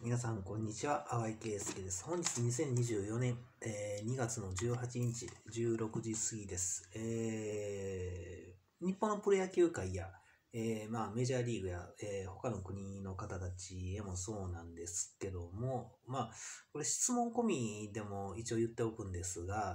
皆さん、こんにちは。淡井圭介です。本日2024年、2月の18日、16時過ぎです。日本のプロ野球界や、メジャーリーグや、他の国の方たちへもそうなんですけども、これ質問込みでも一応言っておくんですが、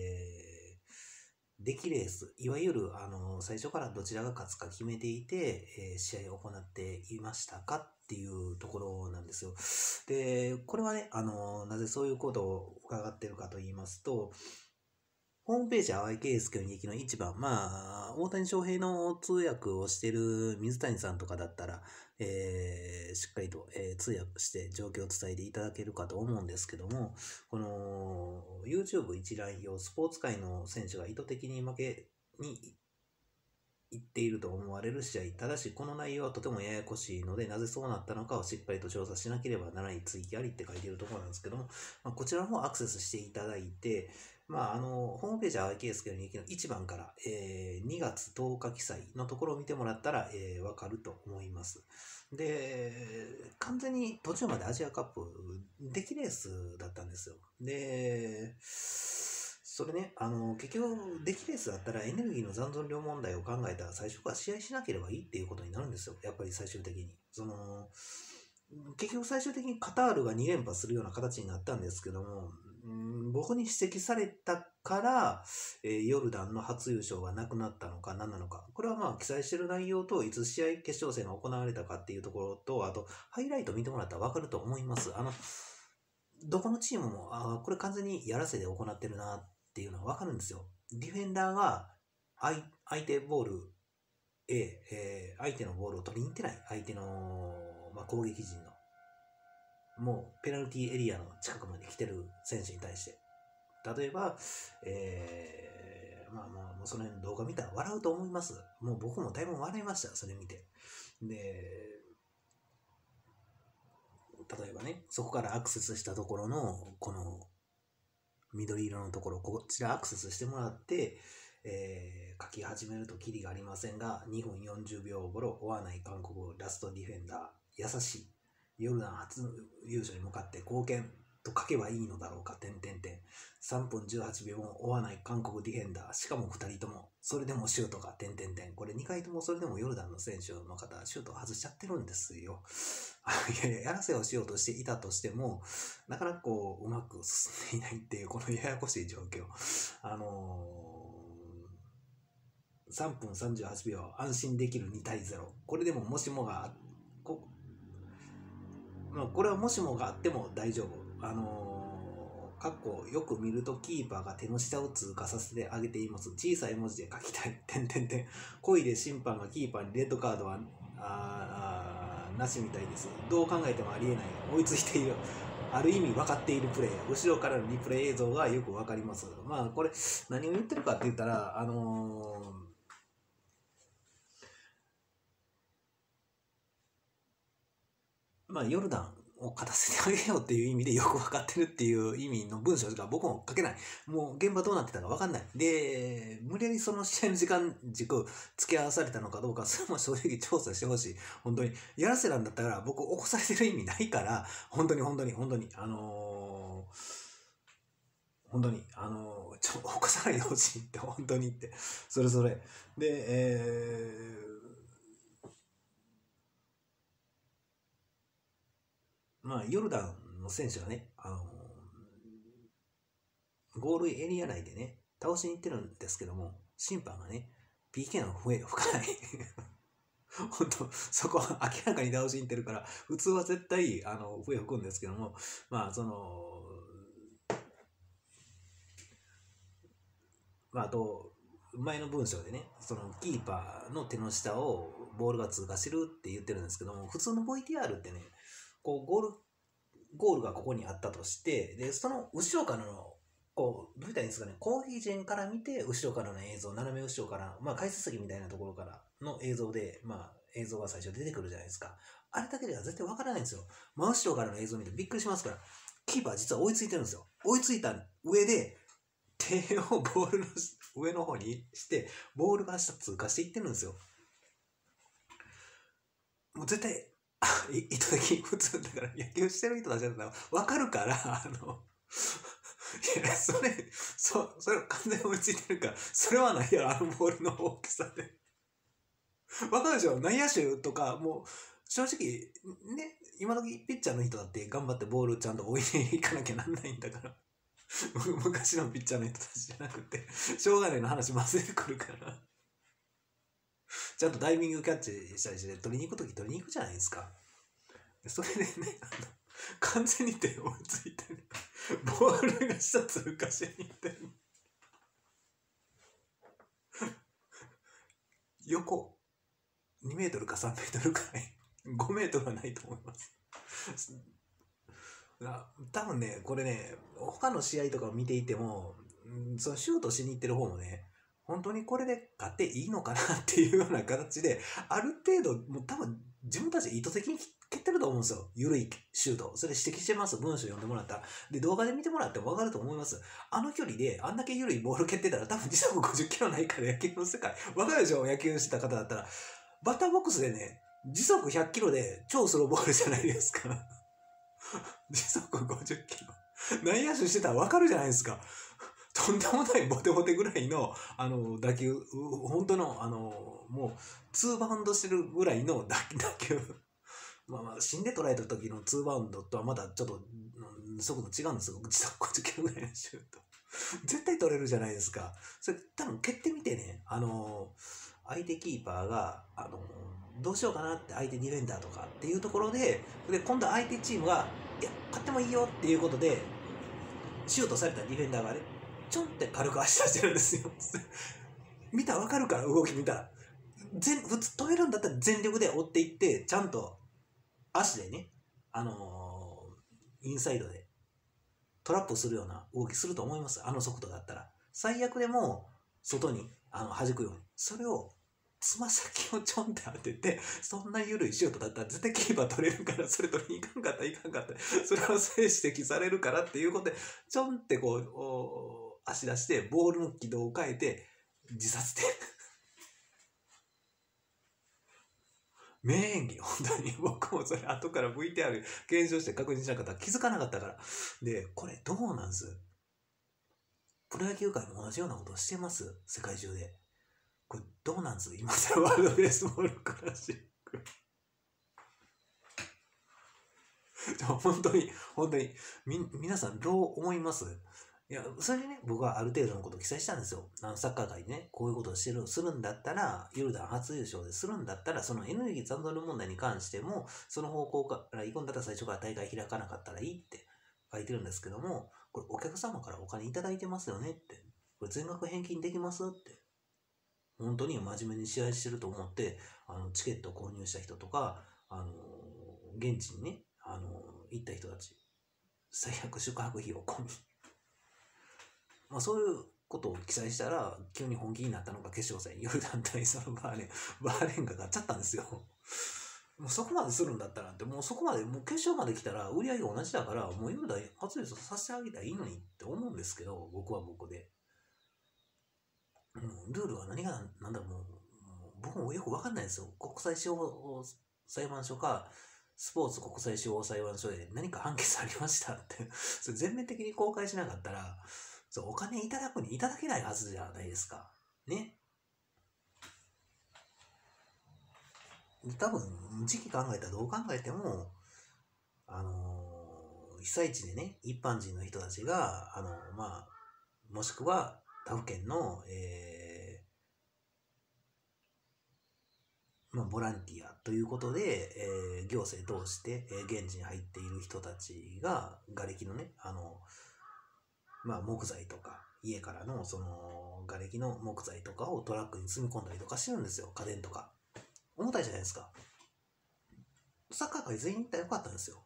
出来レース、いわゆる最初からどちらが勝つか決めていて、試合を行っていましたかっていうところなんですよ。で、これはね、なぜそういうことを伺っているかと言いますと、ホームページ、淡井圭介の劇の一番、大谷翔平の通訳をしている水谷さんとかだったら、しっかりと、通訳して状況を伝えていただけるかと思うんですけども、この YouTube 一覧表、スポーツ界の選手が意図的に負けに言っていると思われる試合、ただしこの内容はとてもややこしいので、なぜそうなったのかをしっかりと調査しなければならない追記ありって書いているところなんですけども、こちらの方アクセスしていただいて、ホームページ、淡井圭介の劇の1番から、2月10日記載のところを見てもらったら、わかると思います。で、完全に途中までアジアカップ、出来レースだったんですよ。で、それね、結局、出来レースだったらエネルギーの残存量問題を考えたら最初から試合しなければいいっていうことになるんですよ。やっぱり最終的に。結局最終的にカタールが2連覇するような形になったんですけども、僕に指摘されたから、ヨルダンの初優勝がなくなったのか何なのか。これは記載している内容といつ試合決勝戦が行われたかっていうところと、あと、ハイライト見てもらったらわかると思います。どこのチームも、これ完全にやらせで行ってるなっていうのはわかるんですよ。ディフェンダーが相手ボール相手のボールを取りに行ってない。相手の、攻撃陣の。もうペナルティーエリアの近くまで来てる選手に対して。例えば、もうその辺の動画見たら笑うと思います。もう僕もだいぶ笑いました。それ見て。で、例えばね、そこからアクセスしたところの、この緑色のところ、こちらアクセスしてもらって、書き始めるとキリがありませんが、2分40秒頃、追わない韓国ラストディフェンダー、優しい、ヨルダン初優勝に向かって貢献と書けばいいのだろうか、3分18秒も追わない韓国ディフェンダー、しかも2人とも、それでもシュートが、これ2回ともそれでもヨルダンの選手の方、シュートを外しちゃってるんですよ。やらせをしようとしていたとしても、なかなかうまく進んでいないっていう、このややこしい状況。3分38秒、安心できる2対0。これでももしもが、これはもしもがあっても大丈夫。よく見るとキーパーが手の下を通過させてあげています。小さい文字で書きたい。故意で審判がキーパーにレッドカードはなしみたいです。どう考えてもありえない。追いついている。ある意味分かっているプレー。後ろからのリプレイ映像がよく分かります。これ何を言ってるかって言ったら、ヨルダンを勝たせてあげようっていう意味でよく分かってるっていう意味の文章しか僕も書けない。もう現場どうなってたか分かんない。で、無理やりその試合の時間軸付き合わされたのかどうか、それも正直調査してほしい。本当に。やらせなんだったら僕起こされてる意味ないから、本当に、起こさないでほしいって、本当にって。それ。で、ヨルダンの選手はね、ゴールエリア内でね、倒しに行ってるんですけども、審判がね、PK の笛を吹かない。本当そこは明らかに倒しに行ってるから、普通は絶対、笛吹くんですけども、あと、前の文章でね、そのキーパーの手の下をボールが通過してるって言ってるんですけども、普通の VTR ってね、ゴールがここにあったとして、で、その後ろからの、どういったらいいんですかね、攻撃陣から見て、後ろからの映像、斜め後ろから、解説席みたいなところからの映像で、映像が最初出てくるじゃないですか。あれだけでは絶対わからないんですよ。真後ろからの映像を見てびっくりしますから、キーパー実は追いついてるんですよ。追いついた上で、手をボールの上の方にして、ボールが下通過していってるんですよ。もう絶対意図的に普通だから野球してる人たちだったら分かるから、いや、それ完全に追いついてるから、それはないやろ、あのボールの大きさで。分かるでしょ？内野手とか、もう、正直、ね、今時ピッチャーの人だって頑張ってボールちゃんと置いていかなきゃなんないんだから。昔のピッチャーの人たちじゃなくて、しょうがないの話混ぜてくるから。ちゃんとダイビングキャッチしたりして、取りに行くとき取りに行くじゃないですか。それでね、完全に手追いついてる。ボールが下通過しに行ってる。横2メートルか3メートルくらい。5メートルはないと思います。多分ね、これね、他の試合とかを見ていても、そのシュートしに行ってる方もね、本当にこれで勝っていいのかなっていうような形で、ある程度、もう多分自分たち意図的に蹴ってると思うんですよ。緩いシュート。それ指摘してます。文章読んでもらったら。で、動画で見てもらっても分かると思います。あの距離であんだけ緩いボール蹴ってたら多分時速50キロないから野球の世界。分かるでしょ？野球してた方だったら。バッターボックスでね、時速100キロで超スローボールじゃないですか。時速50キロ。内野手してたら分かるじゃないですか。とんでもないボテボテぐらいの、打球、本当の、もう、2バウンドしてるぐらいの打球。まあ、死んで捉えた時の2バウンドとはまだちょっと、速度違うんですよ。時速50キロぐらいのシュート。絶対取れるじゃないですか。それ、多分蹴ってみてね、相手キーパーが、どうしようかなって相手ディフェンダーとかっていうところで、今度相手チームが、いや、勝ってもいいよっていうことで、シュートされたディフェンダーがね、ちょんって軽く足出してるんですよ。見たらわかるから、動き見たら。普通止めるんだったら全力で追っていって、ちゃんと足でね、インサイドでトラップするような動きすると思います。あの速度だったら。最悪でも、外に弾くように。それを、つま先をちょんって当てて、そんな緩いシュートだったら絶対キーパー取れるから、それ取りに行かんかったらいかんかったら、それは指摘されるからっていうことで、ちょんってこう、足出して、ボールの軌道を変えて、自殺点。名演技、本当に。僕もそれ後から VTR 検証して確認しなかったら気づかなかったから。で、これどうなんす？プロ野球界も同じようなことをしてます？世界中で。これどうなんす？今更ワールドベースボールクラシック。本当に、皆さんどう思います？いや、それでね、僕はある程度のことを記載したんですよ。サッカー界でね、こういうことをするんだったら、ヨルダン初優勝でするんだったら、そのエネルギー残存問題に関しても、その方向から行くんだったら最初から大会開かなかったらいいって書いてるんですけども、これお客様からお金いただいてますよねって。これ全額返金できますって。本当に真面目に試合してると思って、チケットを購入した人とか、現地にね、行った人たち、最悪宿泊費を込み。まあ、そういうことを記載したら、急に本気になったのが決勝戦、ヨルダン対そのバーレンが勝っちゃったんですよ。もうそこまでするんだったらって、もうそこまで、もう決勝まで来たら売り上げ同じだから、もうヨルダン初優勝させてあげたらいいのにって思うんですけど、僕は僕で。ルールは何がなんだろう、もう僕もよくわかんないですよ。国際司法裁判所か、スポーツ国際司法裁判所で何か判決ありましたってそれ全面的に公開しなかったら、お金いただくにいただけないはずじゃないですか。ね。多分、時期考えたらどう考えても、被災地でね、一般人の人たちが、まあ、もしくは他府県の、まあ、ボランティアということで、行政通して、現地に入っている人たちが、瓦礫のね、まあ、木材とか、家からの、その、瓦礫の木材とかをトラックに積み込んだりとかしてるんですよ。家電とか。重たいじゃないですか。サッカー界全員行ったらよかったんですよ。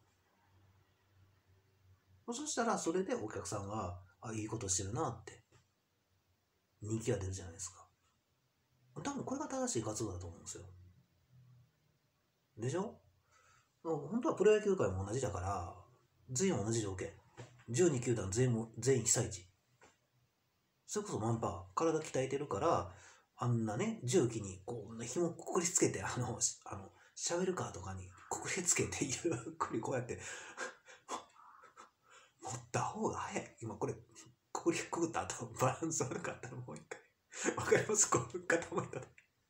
そしたら、それでお客さんが、いいことしてるなって、人気が出るじゃないですか。多分これが正しい活動だと思うんですよ。でしょ？本当はプロ野球界も同じだから、全員同じ条件。12球団全員被災地。それこそマンパワー。体鍛えてるから、あんなね、重機にこう、紐くくりつけて、シャベルカーとかにくくりつけてゆっくりこうやって持った方が早い。今これくくった後バランス悪かったらもう一回わかります？こう傾いた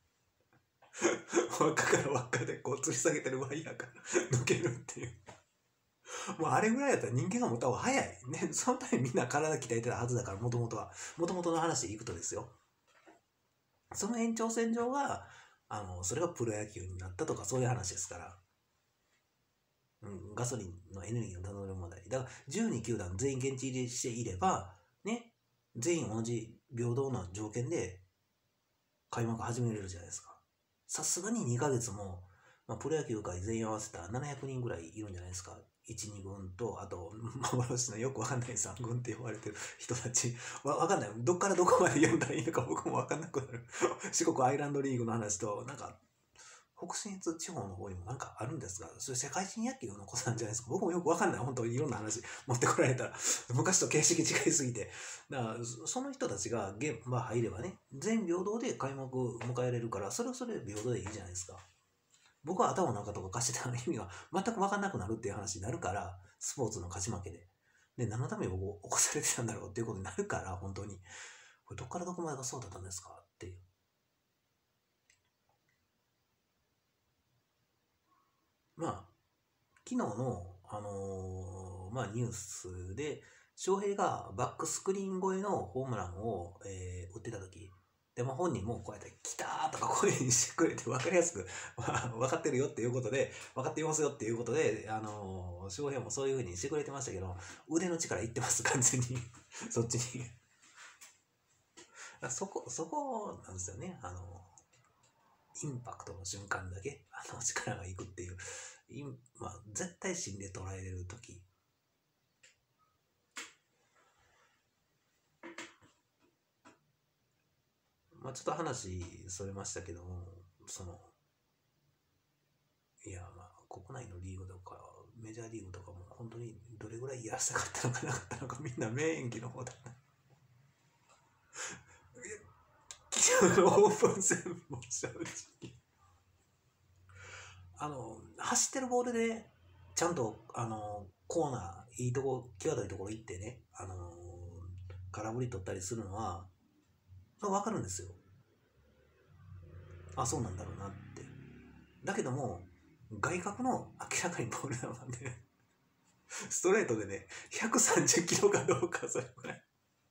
輪っかから輪っかでこう吊り下げてるワイヤーから抜けるっていう。もうあれぐらいだったら人間が持った方が早いね。そのためにみんな体鍛えてたはずだから、もともとの話でいくとですよ。その延長線上がそれがプロ野球になったとかそういう話ですから。ガソリンのエネルギーの頼る問題。だから12球団全員現地入りしていれば、ね、全員同じ平等な条件で開幕始めれるじゃないですか。さすがに2ヶ月も、プロ野球界全員合わせたら700人ぐらいいるんじゃないですか。1、2軍と、あと、幻のよくわかんない3軍って呼ばれてる人たち。わかんない。どっからどこまで読んだらいいのか僕もわかんなくなる。四国アイランドリーグの話と、なんか、北信越地方の方にもなんかあるんですが、それ世界人野球の子なんじゃないですか。僕もよくわかんない。本当にいろんな話持ってこられたら、昔と形式違いすぎて。だから、その人たちが現場入ればね、全平等で開幕迎えられるから、それはそれで平等でいいじゃないですか。僕は頭の中とか貸してた意味が全く分かんなくなるっていう話になるから、スポーツの勝ち負けで。で、何のために僕起こされてたんだろうっていうことになるから、本当に。これどっからどこまでがそうだったんですかっていう。昨日の、ニュースで、翔平がバックスクリーン越えのホームランを、打ってた時、でも本人もこうやって来たーとか声にしてくれて分かりやすく、分かってるよっていうことで、分かっていますよっていうことで、翔平もそういう風にしてくれてましたけど、腕の力いってます、完全に。そっちに。そこなんですよね。インパクトの瞬間だけ、力がいくっていう。絶対芯で捉えれるとき。ちょっと話それましたけども、国内のリーグとか、メジャーリーグとかも本当にどれぐらいやらせたかったのかなかったのか、みんな名演技の方だった。オープン戦も正直。走ってるボールで、ちゃんと、コーナー、いいとこ、際どいところ行ってね、空振り取ったりするのは、わかるんですよ。あ、そうなんだろうなって。だけども、外角の明らかにボール球で、ストレートでね、130キロかどうか、それぐらい。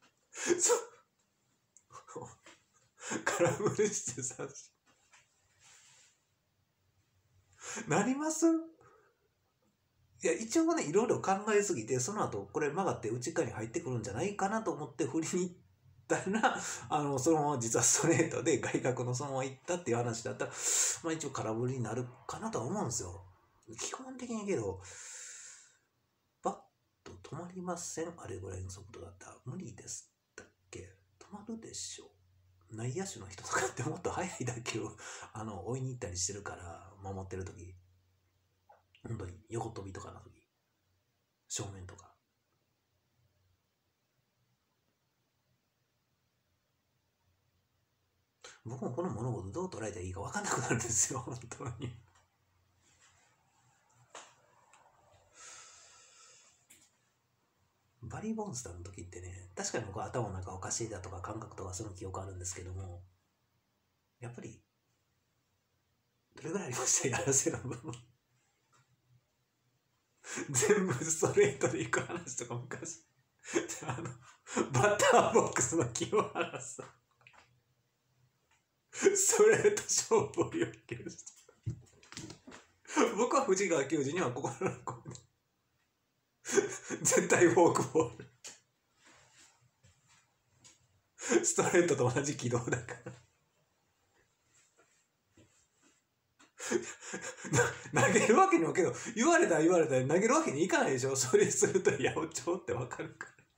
空振りしてさ、なります？いや、一応ね、いろいろ考えすぎて、その後、これ曲がって内側に入ってくるんじゃないかなと思って振りに行ったら、そのまま実はストレートで外角のそのまま行ったっていう話だったら、一応空振りになるかなとは思うんですよ。基本的にけど、バット止まりません？あれぐらいの速度だったら無理ですだっけ？止まるでしょう。内野手の人とかってもっと速い打球を追いに行ったりしてるから、守ってる時、本当に横跳びとかの時、正面とか。僕もこの物事どう捉えたらいいか分かんなくなるんですよ、本当に。バリー・ボンスターの時ってね、確かに僕は頭の中おかしいだとか感覚とかその記憶あるんですけども、やっぱりどれぐらいありましたやらせの部分。全部ストレートで行く話とか昔バッターボックスの清原さんストレート勝負を要求して僕は藤川球児には心の声で絶対フォークボールストレートと同じ軌道だから投げるわけにもけど言われたら投げるわけにいかないでしょ。それすると八百長って分かる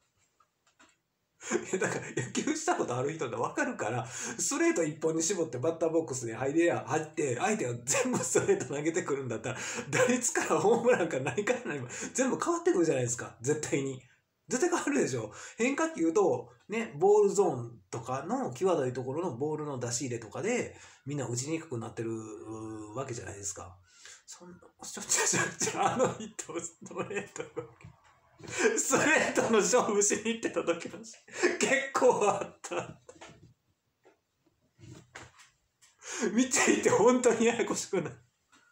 からだから野球したことある人って分かるからストレート一本に絞ってバッターボックスに入って相手が全部ストレート投げてくるんだったら打率からホームランから何から何も全部変わってくるじゃないですか。絶対変わるでしょ。変化球とねボールゾーンとかの際どいところのボールの出し入れとかでみんな打ちにくくなってるわけじゃないですか。 そんな、あの人、ストレートの勝負しに行ってた時の結構あった。見ていて本当にややこしくない。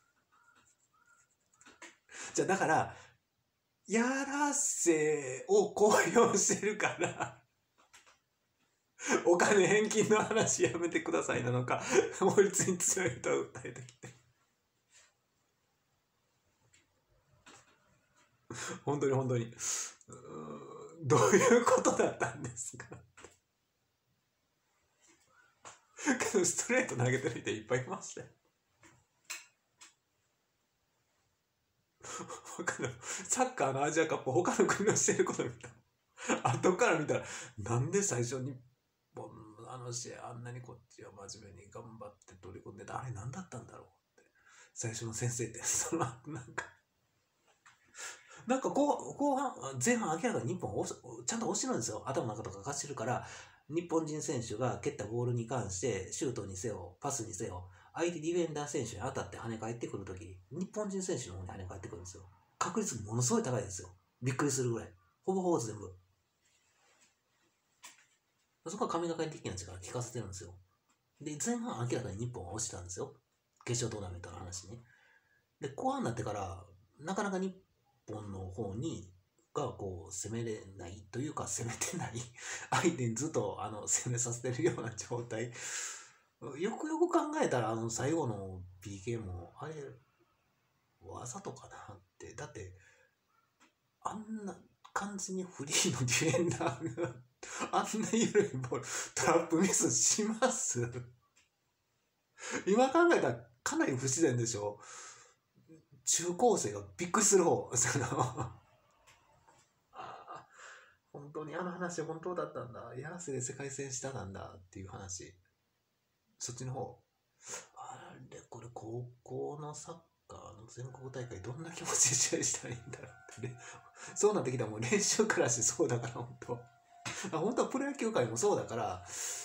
じゃあだから、やらせを公表してるから、お金返金の話やめてくださいなのか、法律に強いと訴えてきて。本当に本当に。どういうことだったんですか。けどストレート投げてる人いっぱいいましたよ。サッカーのアジアカップ他の国のしてること見た。後から見たら、なんで最初日本のあの試合あんなにこっちは真面目に頑張って取り組んでた。あれ何だったんだろうって。最初の先生って、そのなんか後半、前半明らかに日本ちゃんと押してるんですよ。頭の中とか貸してるから、日本人選手が蹴ったボールに関して、シュートにせよ、パスにせよ、相手ディフェンダー選手に当たって跳ね返ってくるとき、日本人選手の方に跳ね返ってくるんですよ。確率ものすごい高いですよ。びっくりするぐらい。ほぼほぼ全部。そこは神がかり的な力聞かせてるんですよ。で、前半明らかに日本は押してたんですよ。決勝トーナメントの話ね。で、後半になってから、なかなか日本の方に、がこう攻めれないというか攻めてない相手にずっと攻めさせてるような状態。よくよく考えたら最後の PK もあれわざとかなって。だってあんな完全にフリーのディフェンダーがあんな緩いボールトラップミスします今考えたらかなり不自然でしょ。中高生がびっくりする方本当にあの話本当だったんだ。やらせで世界戦したなんだっていう話。そっちの方。あれ、これ高校のサッカーの全国大会どんな気持ちで試合したらいいんだろうってね。そうなってきたらもう練習からしてそうだから本当。本当はプロ野球界もそうだから、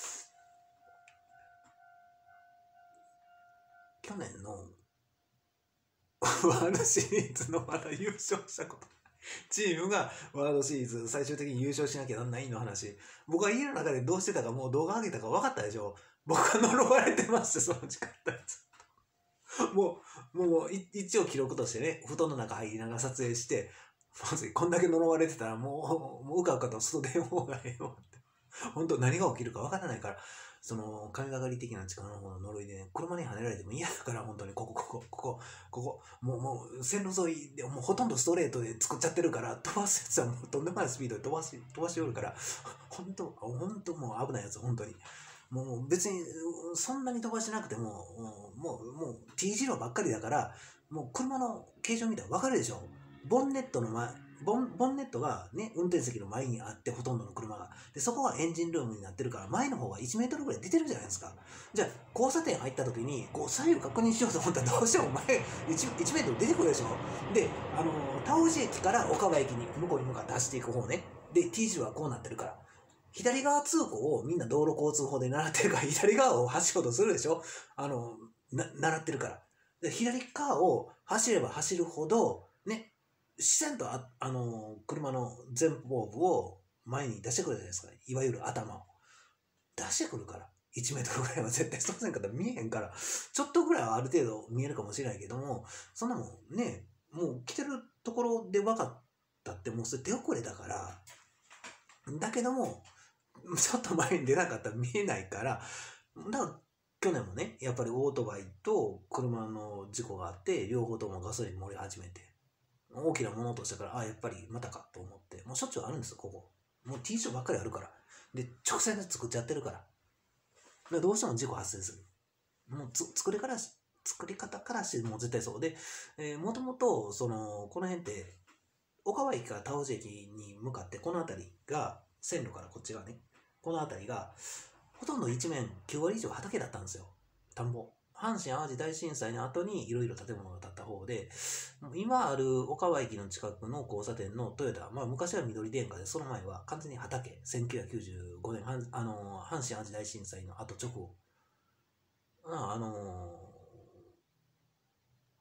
去年のワールドシリーズのまだ優勝したこと。チームがワールドシリーズ最終的に優勝しなきゃなんないの話。僕は家の中でどうしてたかもう動画上げたか分かったでしょ。僕は呪われてまして、その時間帯。もう一応記録としてね、布団の中入りながら撮影して、まずこんだけ呪われてたらもううかうかと外出ん方がええわって。本当何が起きるか分からないから、その神がかり的な力の方の呪いでね、車に跳ねられても嫌だから、本当にここ、もう線路沿いでもうほとんどストレートで作っちゃってるから、飛ばすやつはもうとんでもないスピードで飛ばしおるから、本当もう危ないやつ、本当に。もう別にそんなに飛ばしなくても、もう T 字路ばっかりだから、もう車の形状見たら分かるでしょ。ボンネットがね、運転席の前にあって、ほとんどの車が。で、そこがエンジンルームになってるから、前の方が1メートルぐらい出てるじゃないですか。じゃあ、交差点入った時に、こう、左右確認しようと思ったら、どうしても前1メートル出てくるでしょ。で、田尾駅から岡場駅に向こうに向かって走っていく方ね。で、T 字路はこうなってるから。左側通行をみんな道路交通法で習ってるから、左側を走ろうとするでしょ。習ってるから。で、左側を走れば走るほど、ね、自然と車の前方部を前に出してくるじゃないですか。いわゆる頭を。出してくるから。1メートルぐらいは絶対そうせんかったら見えへんから、ちょっとぐらいはある程度見えるかもしれないけども、そんなもんね、もう来てるところで分かったってもうそれ手遅れだから、だけども、ちょっと前に出なかったら見えないから、だから去年もね、やっぱりオートバイと車の事故があって、両方ともガソリン漏れ始めて、大きなものとしたから、やっぱりまたかと思って、もうしょっちゅうあるんですよ、ここ。もう T ショーばっかりあるから。で、直線で作っちゃってるから。でどうしても事故発生する。もう作り方からしてもう絶対そうで、もともと、この辺って、岡場駅から田尾駅に向かって、この辺りが、線路からこっちがね、この辺りが、ほとんど一面9割以上畑だったんですよ。田んぼ。阪神・淡路大震災の後にいろいろ建物が建った方で、今ある岡場駅の近くの交差点のトヨタ、昔は緑電化で、その前は完全に畑。1995年、阪神・淡路大震災の後直後。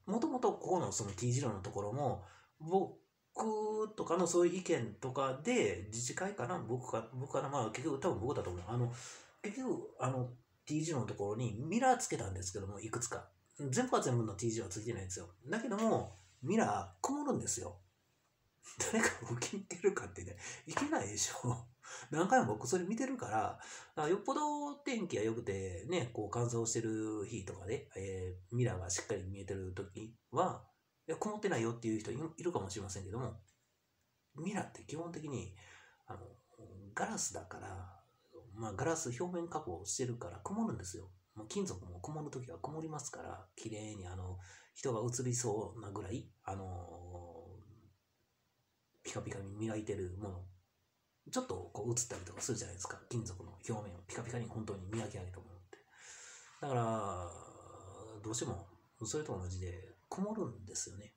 もともとここのその T 字路のところも、僕とかのそういう意見とかで、自治会かな、僕かな、まあ結局多分僕だと思う。結局、T 字路のところにミラーつけたんですけども、いくつか。全部は全部の T 字路はついてないんですよ。だけども、ミラー曇るんですよ。誰か吹き抜けるかってね、いけないでしょ。何回も僕それ見てるから、よっぽど天気が良くてね、こう乾燥してる日とかで、ミラーがしっかり見えてる時は、いや、曇ってないよっていう人いるかもしれませんけども、ミラーって基本的に、あの、ガラスだから、まあガラス表面加工してるから曇るんですよ。もう金属も曇るときは曇りますから、綺麗に人が映りそうなぐらい、ピカピカに磨いてるもの、ちょっとこう映ったりとかするじゃないですか。金属の表面をピカピカに本当に磨き上げたものって。だから、どうしてもそれと同じで曇るんですよね。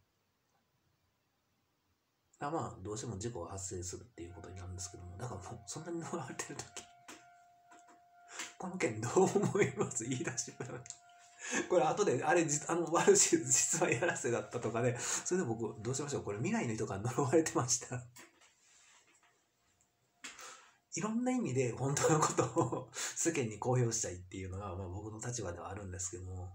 まあ、どうしても事故が発生するっていうことになるんですけども、だからもうそんなに乗られてるとき、この件どう思います？言い出しっぺらこれ後で、悪し実はやらせだったとかで、それで僕、どうしましょう？これ未来の人が呪われてました。いろんな意味で本当のことを世間に公表したいっていうのが、まあ、僕の立場ではあるんですけども、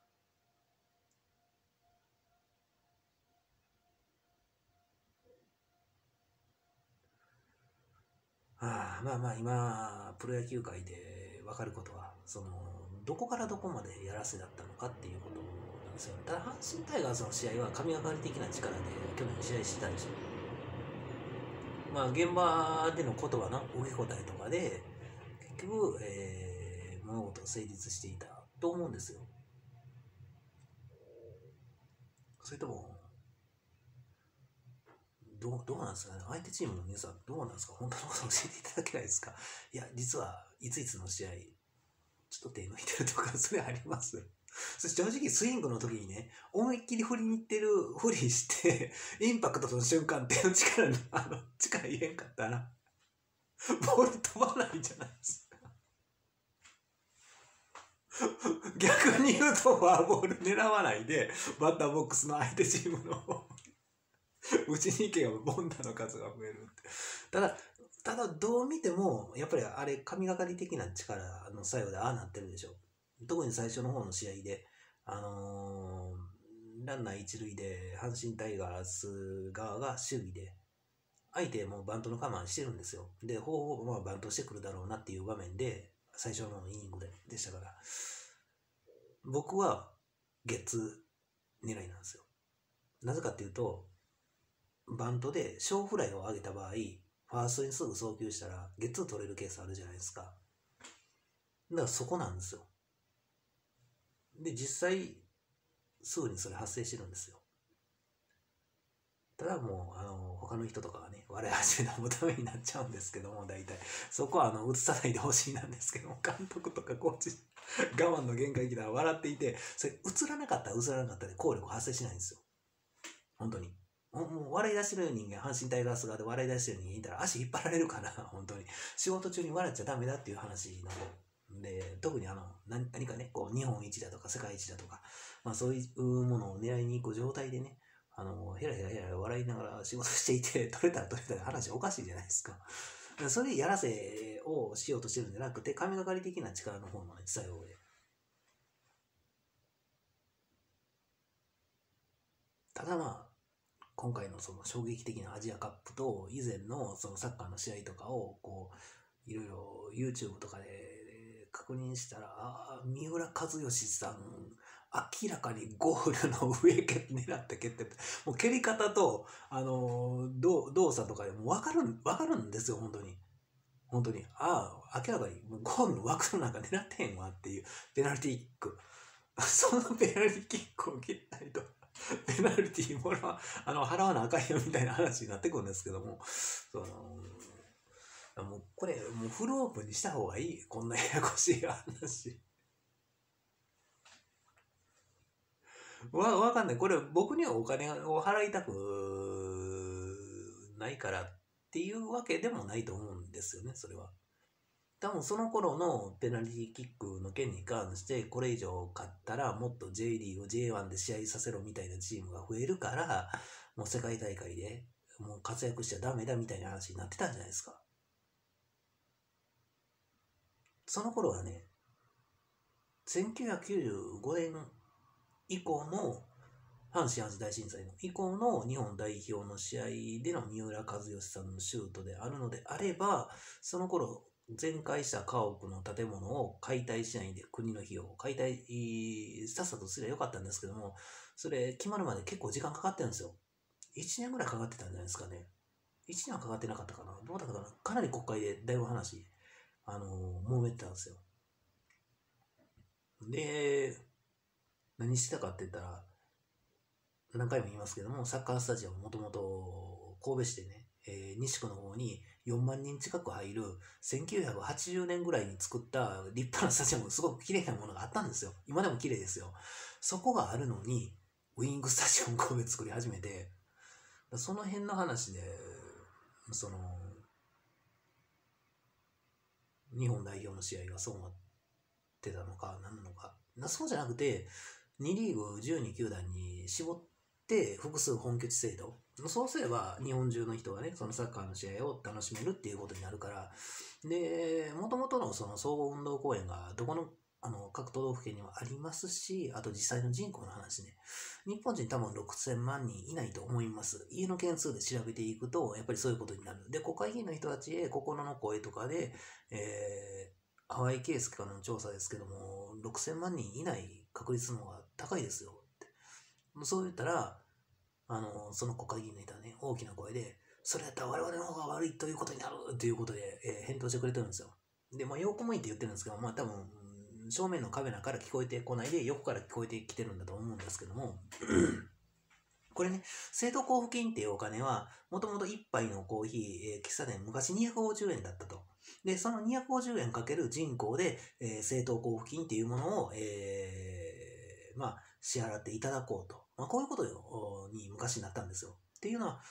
まあまあ今、プロ野球界で分かることは、どこからどこまでやらせだったのかっていうことなんですよね。ただ、阪神タイガースの試合は神がかり的な力で去年試合してたでしょ。まあ現場での言葉の受け答えとかで、結局、物事が成立していたと思うんですよ。それとも、どうなんですかね。相手チームの皆さん、どうなんですか？本当のことを教えていただけないですか？いや、実はいついつの試合、ちょっと手抜いてるとか、それあります。そして正直スイングの時にね、思いっきり振りに行ってるふりして、インパクトの瞬間、手の力入れんかったら、ボール飛ばないじゃないですか。逆に言うと、フォアボール狙わないで、バッターボックスの相手チームのうちに行けばボンダの数が増えるって。ただどう見ても、やっぱりあれ、神がかり的な力の作用でああなってるでしょ。特に最初の方の試合で、ランナー一塁で阪神タイガース側が守備で、相手もバントの構えしてるんですよ。で、ほぼまあバントしてくるだろうなっていう場面で、最初のイニングでしたから、僕はゲッツー狙いなんですよ。なぜかっていうと、バントで小フライを上げた場合、ファーストにすぐ送球したらゲッツー取れるケースあるじゃないですか。だからそこなんですよ。で、実際、すぐにそれ発生してるんですよ。ただもう、他の人とかがね、笑い始めたらもうダメになっちゃうんですけども、大体。そこは映さないでほしいなんですけども、監督とかコーチ、我慢の限界来たら笑っていて、それ映らなかったら映らなかったで効力発生しないんですよ。本当に。もう笑い出してる人間、阪神タイガース側で笑い出してる人間いたら足引っ張られるから、本当に。仕事中に笑っちゃダメだっていう話なので、特に何かね、こう、日本一だとか世界一だとか、まあそういうものを狙いに行く状態でね、ヘラヘラ笑いながら仕事していて、取れたら話おかしいじゃないですか。それやらせをしようとしてるんじゃなくて、神がかり的な力の方の、ね、作用で。ただまあ、今回のその衝撃的なアジアカップと以前のそのサッカーの試合とかをこういろいろ YouTube とかで確認したら、三浦知良さん明らかにゴールの上狙って蹴って、もう蹴り方と動作とかでも分かるんですよ。本当に明らかにもうゴールの枠の中狙ってへんわっていうペナルティーキックそのペナルティーキックを蹴ったりとペナルティーも払わなあかんよみたいな話になってくるんですけども、もうこれ、もうフルオープンにした方がいい。こんなややこしい話。わかんない。これ僕にはお金を払いたくないからっていうわけでもないと思うんですよね、それは。 多分その頃のペナルティーキックの件に関して、これ以上勝ったらもっと J リーグ J1 で試合させろみたいなチームが増えるから、もう世界大会でもう活躍しちゃダメだみたいな話になってたんじゃないですか。その頃はね、1995年以降の阪神・淡路大震災の以降の日本代表の試合での三浦知良さんのシュートであるのであれば、その頃全壊した家屋の建物を解体しないで国の費用を解体さっさとすればよかったんですけども、それ決まるまで結構時間かかってるんですよ。1年ぐらいかかってたんじゃないですかね。1年はかかってなかったかな。どうだったかな。かなり国会でだいぶ話、揉めてたんですよ。で、何してたかって言ったら、何回も言いますけども、サッカースタジアムもともと神戸市でね、西区の方に4万人近く入る1980年ぐらいに作った立派なスタジアム、すごく綺麗なものがあったんですよ。今でも綺麗ですよ。そこがあるのに、ウイングスタジアム神戸作り始めて、その辺の話で、その、日本代表の試合がそうなってたのか、何なのか。そうじゃなくて、2リーグ12球団に絞って複数本拠地制度。そうすれば日本中の人がね、そのサッカーの試合を楽しめるっていうことになるから、で、もともとのその総合運動公園がどこの各都道府県にはありますし、あと実際の人口の話ね。日本人多分6000万人いないと思います。家の件数で調べていくと、やっぱりそういうことになる。で、国会議員の人たちへ心の声とかで、淡井圭介からの調査ですけども、6000万人いない確率の方が高いですよって。そう言ったら、その国会議員の人はね、大きな声で、それやったら我々の方が悪いということになるということで、返答してくれてるんですよ。で、まあ、横向いて言ってるんですけど、まあ、多分、正面のカメラから聞こえてこないで、横から聞こえてきてるんだと思うんですけども、これね、政党交付金っていうお金は、もともと1杯のコーヒー、喫茶店、昔250円だったと。で、その250円かける人口で、政党交付金っていうものを、まあ、支払っていただこうと。まあ、こういうことに昔なったんですよ。っていうのは、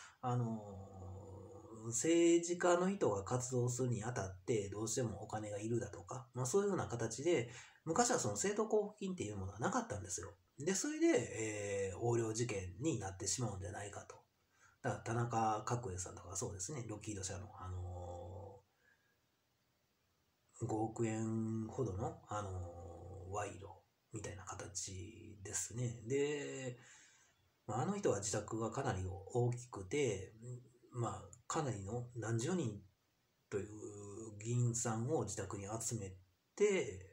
政治家の人が活動するにあたってどうしてもお金がいるだとか、まあ、そういうような形で、昔はその政党交付金っていうものはなかったんですよ。で、それで、横領事件になってしまうんじゃないかと。だから田中角栄さんとかそうですね、ロッキード社の、5億円ほどの、賄賂みたいな形ですね。で、まあ、あの人は自宅がかなり大きくて、まあ、かなりの何十人という議員さんを自宅に集めて、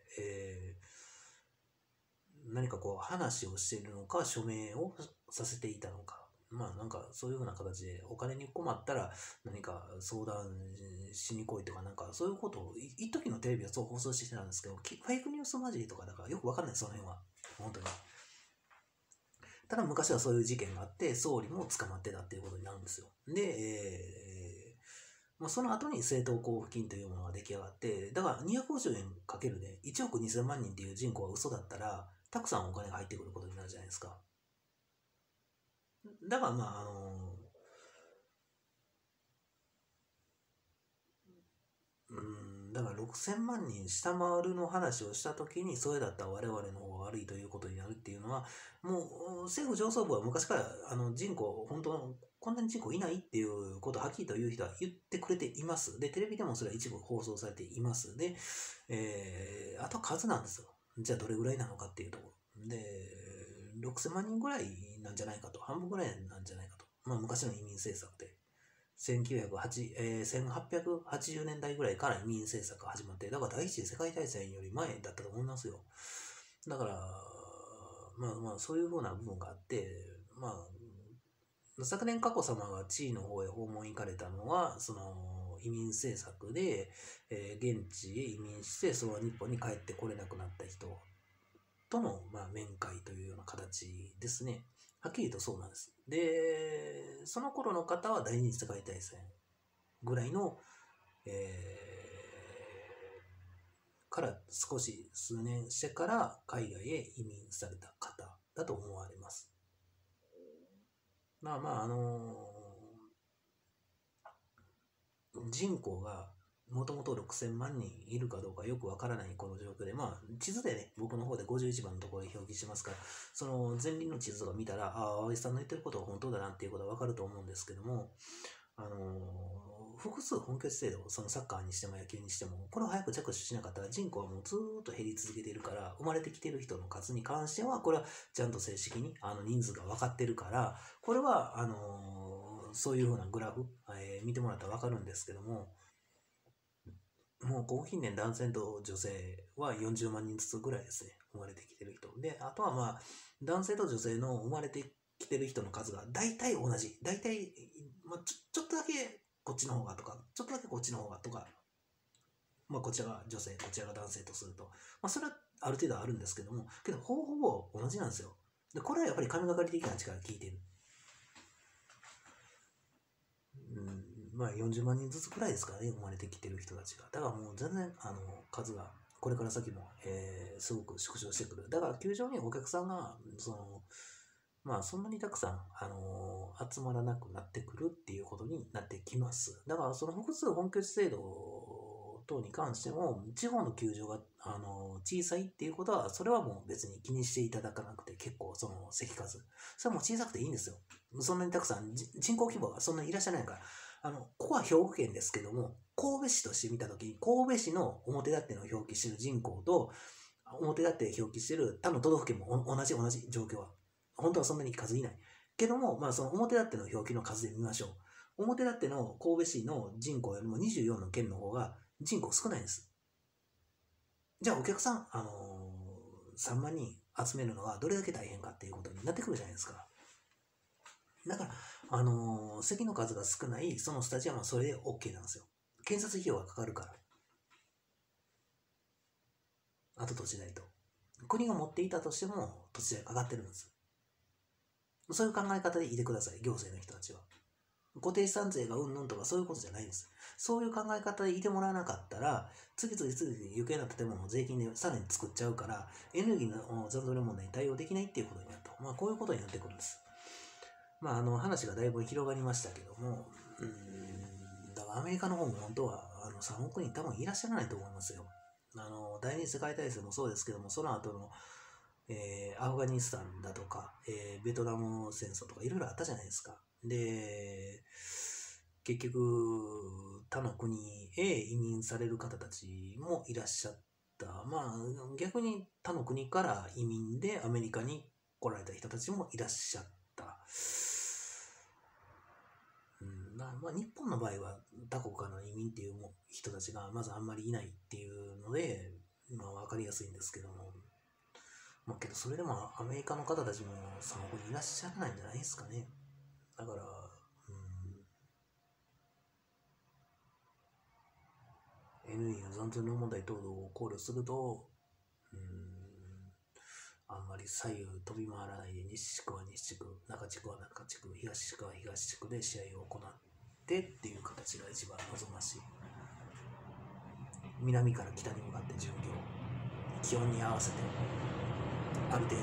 何かこう話をしているのか署名をさせていたのか、まあなんかそういうふうな形でお金に困ったら何か相談しに来いとかなんかそういうことを一時のテレビはそう放送してたんですけど、フェイクニュースマジーとかだからよくわかんない、その辺は本当に。ただ昔はそういう事件があって総理も捕まってたっていうことになるんですよ。で、まあ、その後に政党交付金というものが出来上がって、だから250円かけるね、1億2000万人っていう人口が嘘だったら、たくさんお金が入ってくることになるじゃないですか。だからまあ、だから6000万人下回るの話をしたときに、それだったら我々の方が悪いということになるっていうのは、もう政府上層部は昔から人口、本当こんなに人口いないっていうことをはっきりと言う人は言ってくれています。で、テレビでもそれは一部放送されています。で、あとは数なんですよ。じゃあどれぐらいなのかっていうところ。で、6000万人ぐらいなんじゃないかと。半分ぐらいなんじゃないかと。まあ昔の移民政策で。1880年代ぐらいから移民政策が始まって、だから第一次世界大戦より前だったと思いますよ。だから、まあまあ、そういうふうな部分があって、まあ、昨年佳子さまが地位の方へ訪問行かれたのは、その移民政策で、現地へ移民して、その日本に帰ってこれなくなった人との、まあ、面会というような形ですね。はっきりとそうなんです。で、その頃の方は第二次世界大戦ぐらいの、から少し数年してから海外へ移民された方だと思われます。まあまあ、人口がもともと6000万人いるかどうかよくわからないこの状況で、まあ、地図でね、僕の方で51番のところで表記しますから、その前輪の地図とか見たら、ああ、青井さんの言ってることは本当だなっていうことはわかると思うんですけども、複数本拠地制度、そのサッカーにしても野球にしても、これを早く着手しなかったら人口はもうずーっと減り続けているから、生まれてきている人の数に関しては、これはちゃんと正式に人数が分かってるから、これは、そういうふうなグラフ、見てもらったら分かるんですけども、もう近年男性と女性は40万人ずつぐらいですね、生まれてきてる人。で、あとはまあ、男性と女性の生まれてきてる人の数が大体同じ。大体、まあ、ちょっとだけこっちの方がとか、ちょっとだけこっちの方がとか、まあ、こちらが女性、こちらが男性とすると、まあ、それはある程度あるんですけども、けど、ほぼ同じなんですよ。で、これはやっぱり神がかり的な力が効いてる。まあ40万人ずつくらいですからね、生まれてきてる人たちが。だからもう全然、数が、これから先も、すごく縮小してくる。だから球場にお客さんが、まあそんなにたくさん、集まらなくなってくるっていうことになってきます。だからその複数本拠地制度等に関しても、地方の球場が、小さいっていうことは、それはもう別に気にしていただかなくて結構その席数。それはもう小さくていいんですよ。そんなにたくさん、人口規模がそんなにいらっしゃらないから。ここは兵庫県ですけども、神戸市として見たときに、神戸市の表立っての表記している人口と、表立って表記している他の都道府県も同じ状況は。本当はそんなに数いない。けども、まあその表立っての表記の数で見ましょう。表立っての神戸市の人口よりも24の県の方が人口少ないんです。じゃあお客さん、3万人集めるのはどれだけ大変かっていうことになってくるじゃないですか。だから、席の数が少ないそのスタジアムはそれで OK なんですよ。建設費用がかかるから。あと土地代と。国が持っていたとしても土地代かかってるんです。そういう考え方でいてください、行政の人たちは。固定資産税がうんぬんとかそういうことじゃないんです。そういう考え方でいてもらわなかったら、次々余計な建物を税金でさらに作っちゃうから、エネルギーの残存量問題に対応できないっていうことになると。まあこういうことになってくるんです。まあ話がだいぶ広がりましたけども、だからアメリカの方も本当は3億人多分いらっしゃらないと思いますよ。第二次世界大戦もそうですけども、その後の、アフガニスタンだとか、ベトナム戦争とかいろいろあったじゃないですか。で、結局、他の国へ移民される方たちもいらっしゃった。まあ、逆に他の国から移民でアメリカに来られた人たちもいらっしゃった。まあ、日本の場合は他国からの移民っていう人たちがまずあんまりいないっていうので、まあ、分かりやすいんですけども、まあ、けどそれでもアメリカの方たちも3億人いらっしゃらないんじゃないですかね。だから、エネルギーの残存量問題等々を考慮すると、あんまり左右飛び回らないで、西地区は西地区、中地区は中地区、東地区は東地区で試合を行ってっていう形が一番望ましい。南から北に向かって巡業、気温に合わせてある程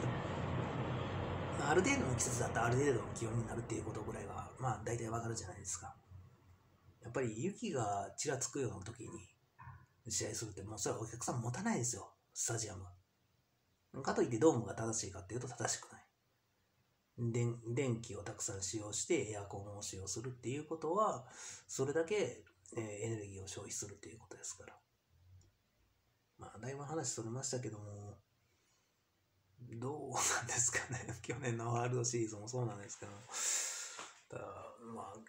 度の季節だったらある程度の気温になるっていうことぐらいはまあ大体わかるじゃないですか。やっぱり雪がちらつくような時に試合するってもうそれはお客さん持たないですよ、スタジアム。かといってドームが正しいかっていうと正しくない。電気をたくさん使用してエアコンを使用するっていうことはそれだけエネルギーを消費するっていうことですから。まあだいぶ話それましたけども、どうなんですかね。去年のワールドシリーズもそうなんですけど、ただまあ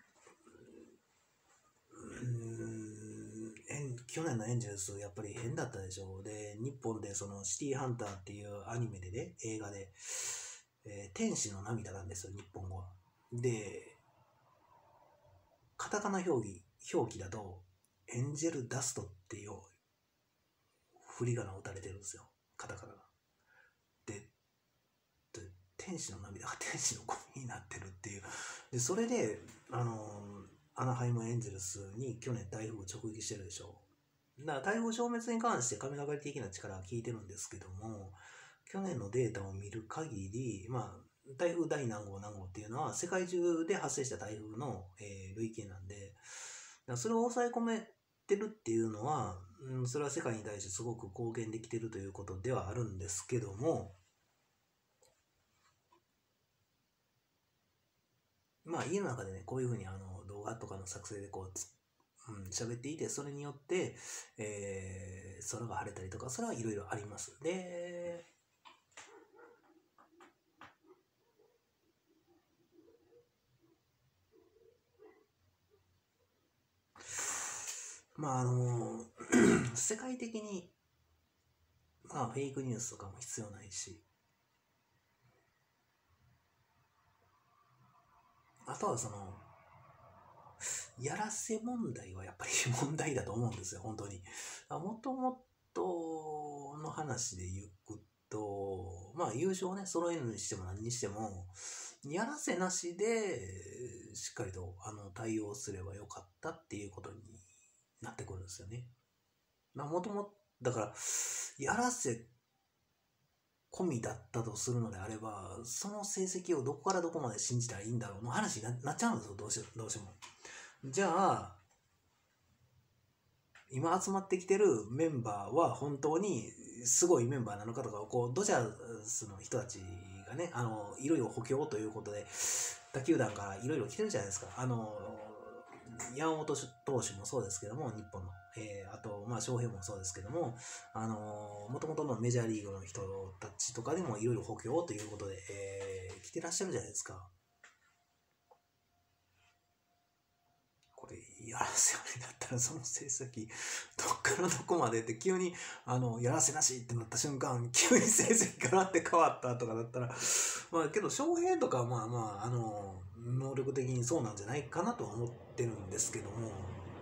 去年のエンジェルスやっぱり変だったでしょう。で、日本でそのシティーハンターっていうアニメでね、映画で、天使の涙なんですよ、日本語は。で、カタカナ表記だと、エンジェルダストっていう振り仮名を打たれてるんですよ、カタカナが。で、天使の涙が天使のゴミになってるっていう。で、それで、アナハイムエンゼルスに去年台風直撃してるでしょ。だから台風消滅に関して神がかり的な力は効いてるんですけども、去年のデータを見る限り、まあ、台風第何号っていうのは世界中で発生した台風の、累計なんで、それを抑え込めってるっていうのは、それは世界に対してすごく貢献できてるということではあるんですけども、まあ家の中でね、こういうふうに動画とかの作成で喋っていて、それによって、空が晴れたりとか、それはいろいろあります。で、まあ世界的に、まあフェイクニュースとかも必要ないし、あとはやらせ問題はやっぱり問題だと思うんですよ、本当に。もともとの話で言うと、まあ優勝をね、揃えるにしても何にしても、やらせなしで、しっかりと対応すればよかったっていうことになってくるんですよね。もともと、だから、やらせ込みだったとするのであれば、その成績をどこからどこまで信じたらいいんだろうの話になっちゃうんですよ、どうしても。じゃあ、今集まってきてるメンバーは本当にすごいメンバーなのかとか、ドジャースの人たちがね、いろいろ補強ということで、他球団からいろいろ来てるじゃないですか。山本投手もそうですけども、日本の。あと、まあ、翔平もそうですけども、もともとのメジャーリーグの人たちとかでもいろいろ補強ということで、来てらっしゃるじゃないですか。これ、やらせよりだったらその成績、どっからどこまでって急に、やらせなしってなった瞬間、急に成績からって変わったとかだったら、まあけど、翔平とかはまあまあ、能力的にそうなんじゃないかなとは思ってるんですけども、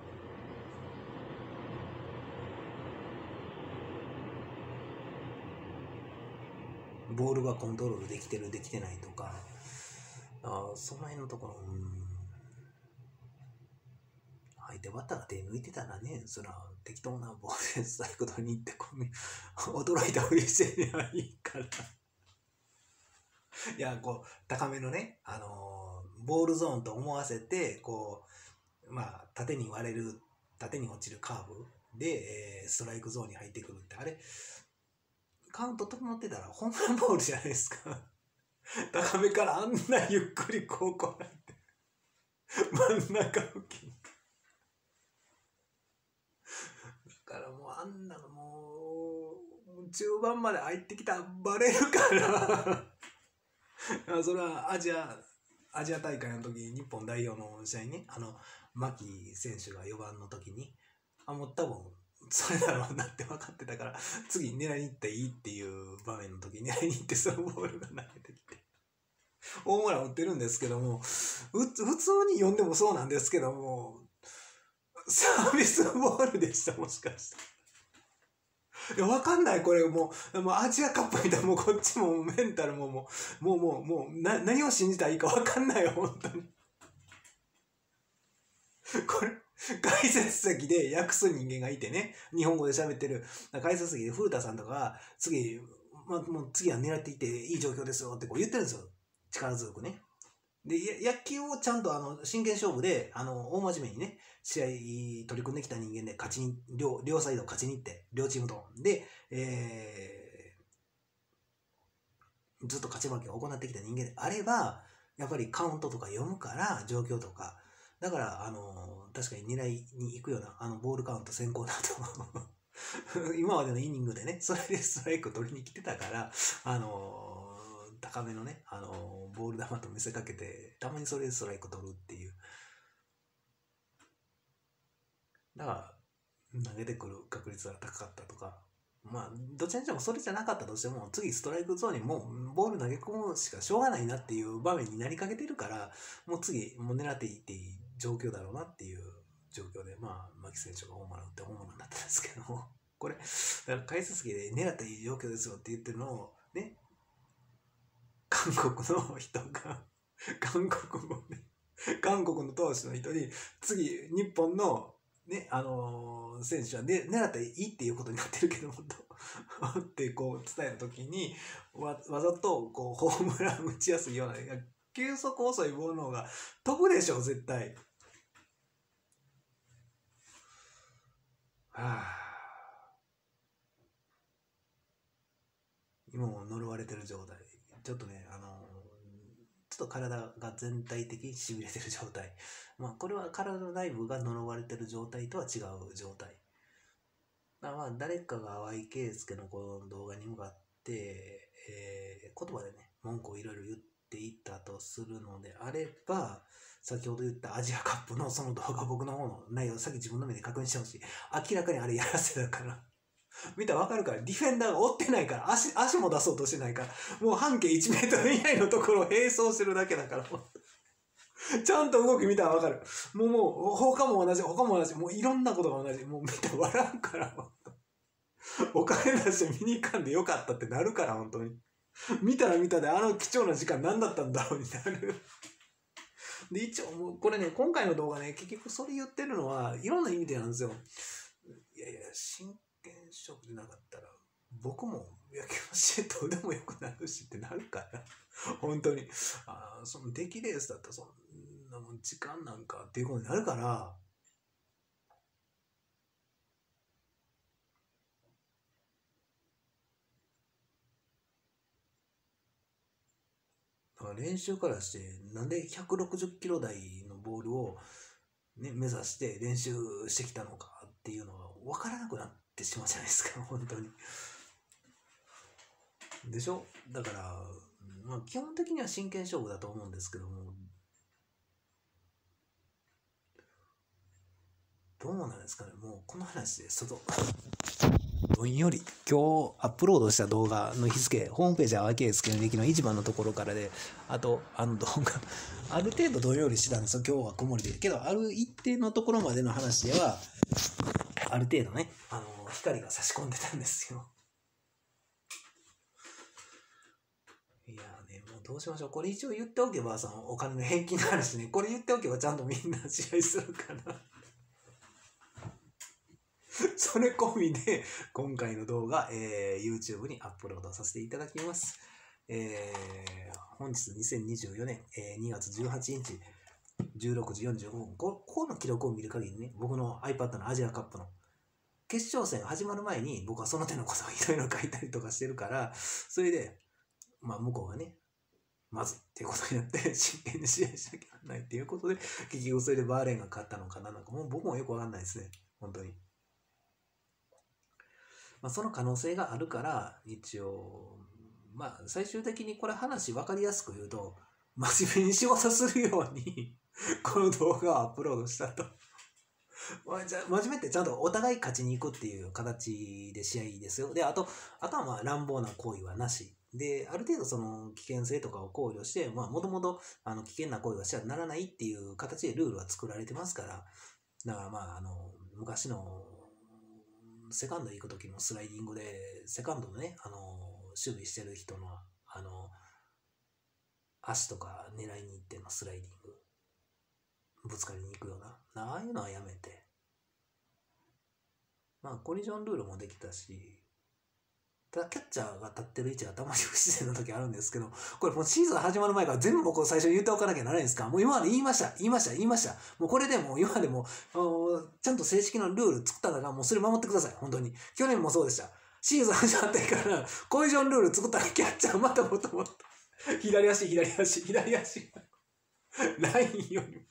ボールがコントロールできてる、できてないとか、その辺のところ、相手バッターが手抜いてたらね、そら適当なボールでストライク取りに行って驚いたふりしてりゃいいから。いや、高めのね、ボールゾーンと思わせて、まあ、縦に落ちるカーブで、ストライクゾーンに入ってくるって、あれ、カウント整ってたらホームランボールじゃないですか。高めからあんなゆっくりこうやって真ん中付近。だからもうあんなのもう中盤まで入ってきたらバレるからそれはアジア大会の時に日本代表の試合にね、牧選手が4番の時にもう多分それだろうなって分かってたから、次狙いに行っていいっていう場面の時に狙いに行ってそのボールが投げてきてホームラン打ってるんですけども、普通に読んでもそうなんですけども、サービスボールでした、もしかして。いや、わかんない、これもうアジアカップみたいな、もうこっちもメンタルも何を信じたらいいかわかんないよ、本当に。これ、解説席で訳す人間がいてね、日本語で喋ってる解説席で古田さんとかが、もう次は狙っていっていい状況ですよって言ってるんですよ。力強くね。で、野球をちゃんと真剣勝負で、大真面目にね、試合取り組んできた人間で勝ちに、両サイド勝ちに行って、両チームと。で、ずっと勝ち負けを行ってきた人間であれば、やっぱりカウントとか読むから、状況とか。だから、確かに狙いに行くような、ボールカウント先行だと。今までのイニングでね、それでストライク取りに来てたから、高めのね、ボール球と見せかけて、たまにそれでストライク取るっていう。だから、投げてくる確率が高かったとか、まあ、どちらにしてもそれじゃなかったとしても、次ストライクゾーンにもうボール投げ込むしかしょうがないなっていう場面になりかけてるから、もう次、もう狙っていっていい状況だろうなっていう状況で、まあ、牧選手がホームラン打ってホームランだったんですけども、これ、だから解説席で狙っていい状況ですよって言ってるのを、ね、韓国の人が、韓国の投手の人に、次、日本の、ね、選手は、狙っていいっていうことになってるけども、って伝えたときに、わざと、ホームラン打ちやすいような、球速遅いボールの方が飛ぶでしょ、絶対。 今も呪われてる状態。ちょっとね、ちょっと体が全体的に痺れてる状態。まあ、これは体の内部が呪われてる状態とは違う状態。まあ、誰かが淡井圭介のこの動画に向かって、言葉でね、文句をいろいろ言っていったとするのであれば、先ほど言ったアジアカップのその動画、僕の方の内容をさっき自分の目で確認してほしい。明らかにあれやらせたから。見たらわかるから、ディフェンダーが追ってないから、足も出そうとしてないから、もう半径1メートル以内のところを並走してるだけだから。ちゃんと動き見たらわかる。もう、他も同じ、もういろんなことが同じ。もう見て笑うから。お金出して見に行かんでよかったってなるから、本当に。見たら見たで、あの貴重な時間何だったんだろうになる。で、一応、もうこれね、今回の動画ね、結局それ言ってるのは、いろんな意味でなんですよ。いやいや、真剣勝負でなかったら、僕も野球の試合どうでもよくなるしってなるから。本当に。その出来レースだったらそんなもん時間なんかっていうことになるから、練習からして、なんで160キロ台のボールを、ね、目指して練習してきたのかっていうのが分からなくなってしまうじゃないですか、本当に。でしょ？だから、まあ、基本的には真剣勝負だと思うんですけども、どうなんですかね、もうこの話でどんより今日アップロードした動画の日付、ホームページは淡井圭介の歴の一番のところからで、あと動画ある程度どんよりしてたんですよ。今日は曇りでけど、ある一定のところまでの話ではある程度ね、光が差し込んでたんですよ。いやね、もうどうしましょう。これ一応言っておけば、そのお金の返金の話ね、これ言っておけばちゃんとみんな試合するかな。それ込みで今回の動画、YouTube にアップロードさせていただきます。本日2024年、2月18日16時45分、この記録を見る限りね、僕の iPad のアジアカップの決勝戦始まる前に僕はその手のことをいろいろ書いたりとかしてるから、それで、まあ向こうがね、まずっていうことになって真剣に試合しなきゃならないっていうことで、結局それでバーレーンが勝ったのかな、なんかもう僕もよくわかんないですね、本当に。まあ、その可能性があるから、一応、まあ、最終的にこれ話分かりやすく言うと、真面目に仕事するようにこの動画をアップロードしたと。真面目ってちゃんとお互い勝ちに行くっていう形で試合ですよ。で、あとはまあ乱暴な行為はなし。で、ある程度その危険性とかを考慮して、まあ、もともと危険な行為はしてはならないっていう形でルールは作られてますから、だからまあ、昔のセカンド行く時のスライディングで、セカンドのね、守備してる人の、足とか狙いに行ってのスライディング、ぶつかりに行くような、ああいうのはやめて、まあ、コリジョンルールもできたし、ただキャッチャーが立ってる位置がたまに不自然な時あるんですけど、これもうシーズン始まる前から全部僕最初に言っておかなきゃならないんですか？もう今まで言いました。もうこれでもう今までもちゃんと正式なルール作ったんだから、もうそれ守ってください。本当に。去年もそうでした。シーズン始まってから、コリジョンルール作ったらキャッチャーまたもともと。左足。ラインよりも。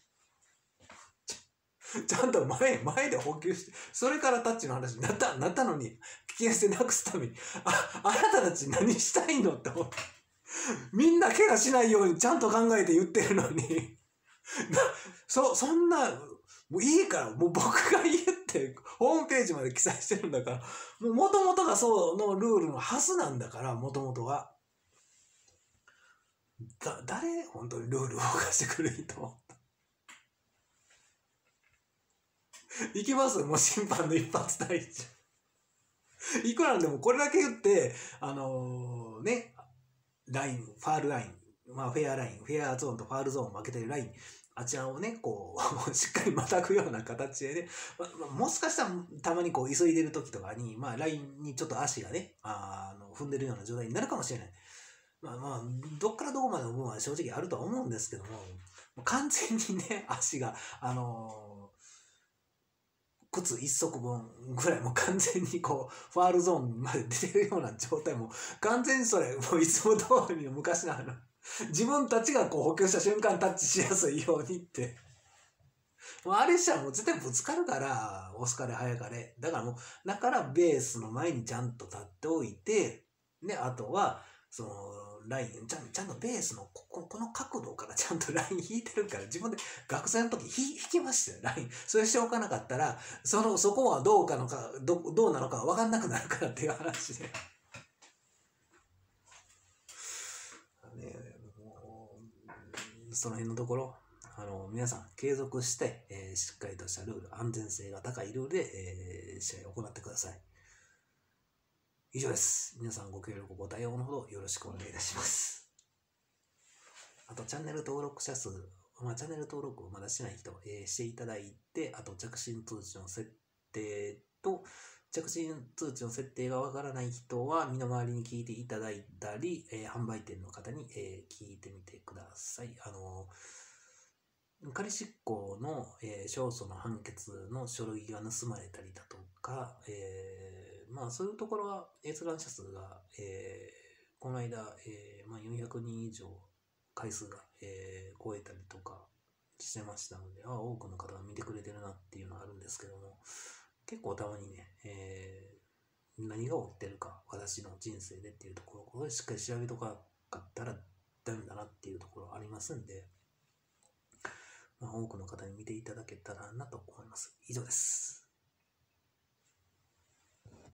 ちゃんと前で補給して、それからタッチの話になったのに、危険性なくすために、あなたたち何したいのって思って。みんな怪我しないようにちゃんと考えて言ってるのに、そんな、もういいから、もう僕が言ってホームページまで記載してるんだから、もともとがそうのルールのはずなんだから、もともとは。誰本当にルールを動かしてくれると。いきますもう審判の一発退場。いくらでもこれだけ言って、ね、ライン、ファールライン、まあフェアライン、フェアゾーンとファールゾーンを分けてるライン、あちらをね、こう、しっかりまたぐような形でね、もしかしたらたまにこう急いでる時とかに、まあラインにちょっと足がね、踏んでるような状態になるかもしれない。まあ、どっからどこまでの部分は正直あるとは思うんですけども、完全にね、足が、 靴一足分ぐらいもう完全にこう、ファールゾーンまで出てるような状態も、完全にそれ、もういつも通りの昔の自分たちがこう補強した瞬間タッチしやすいようにって。もうあれしたらもう絶対ぶつかるから、遅かれ早かれ。だからもう、だからベースの前にちゃんと立っておいて、で、あとは、その、ライン、ちゃんとベースのこの角度からちゃんとライン引いてるから、自分で学生の時引きましたよ、ライン。それしておかなかったら、そこはどうなのか分かんなくなるからっていう話で。ね、もうその辺のところ、皆さん継続して、しっかりとしたルール、安全性が高いルールで、試合を行ってください。以上です。皆さんご協力ご対応のほどよろしくお願いいたします。あと、チャンネル登録者数、チャンネル登録をまだしない人、していただいて、あと、着信通知の設定と、着信通知の設定がわからない人は、身の回りに聞いていただいたり、販売店の方に、聞いてみてください。仮執行の、勝訴の判決の書類が盗まれたりだとか、そういうところは閲覧者数が、この間、400人以上回数が、超えたりとかしてましたので、多くの方が見てくれてるなっていうのはあるんですけども、結構たまにね、何が起きてるか、私の人生でっていうところ、これしっかり調べとかかったらダメだなっていうところありますんで、多くの方に見ていただけたらなと思います。以上です。